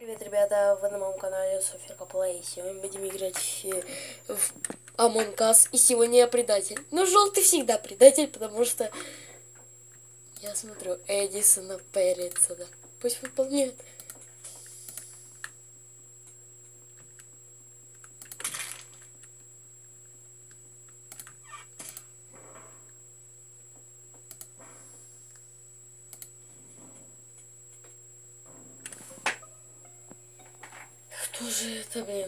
Привет, ребята, вы на моем канале Софирка Плей. Сегодня будем играть в Among Us. И сегодня я предатель. Но желтый всегда предатель, потому что я смотрю Эдисона Перрица, да. Пусть выполняет. Кто же это, блин?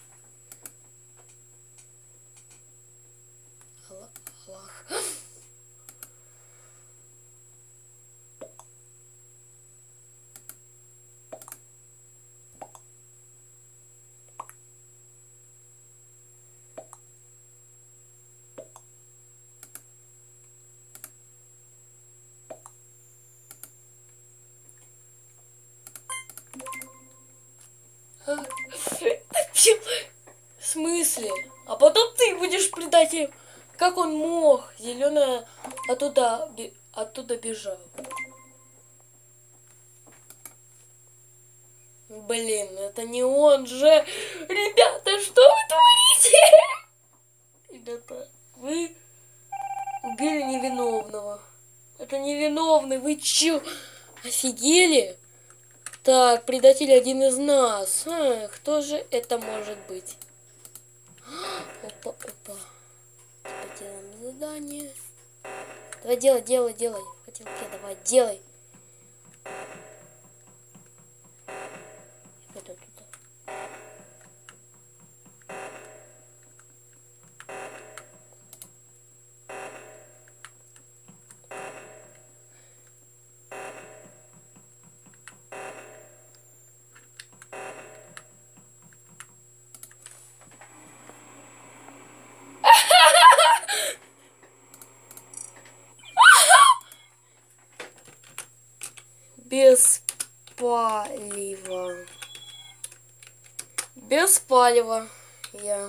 Аллах. В смысле? А потом ты будешь предателем. Как он мог? Зеленая оттуда бежал. Блин, это не он же. Ребята, что вы творите? Ребята, вы убили невиновного. Это невиновный. Вы чё? Офигели? Так, предатель один из нас. Кто же это может быть? Опа, опа. Теперь делаем задание. Давай, делай. Хотелки, давай, делай. Я пойду туда. Без палева. Без палева. Я.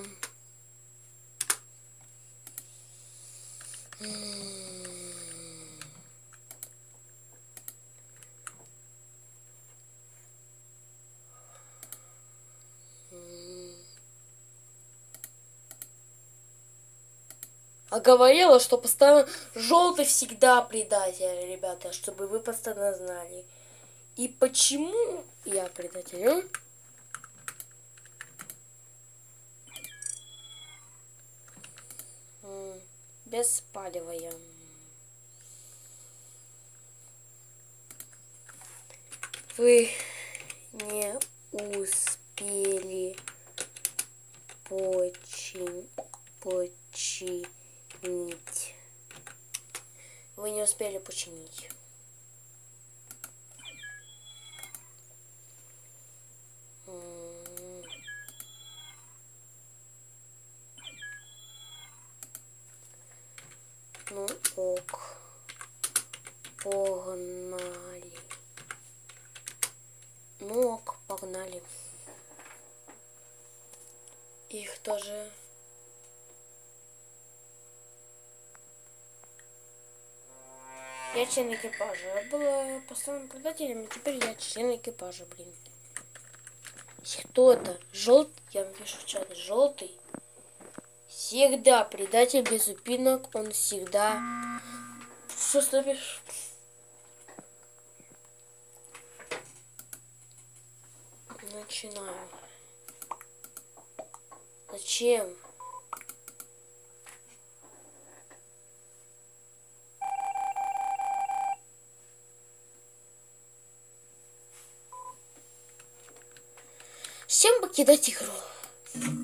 А говорила, что постоянно желтый всегда предатель, ребята, чтобы вы постоянно знали. И почему я предатель? Беспалевая. Вы не успели починить. Вы не успели починить. Ну ок. Погнали. Ну ок, погнали. Их тоже. Я член экипажа. Я была постоянным предателем, и теперь я член экипажа, блин. Кто-то желтый, я напишу в чат, желтый. Всегда предатель без упинок, он всегда... Что стопишь? Начинаем. Зачем? Всем покидать игру.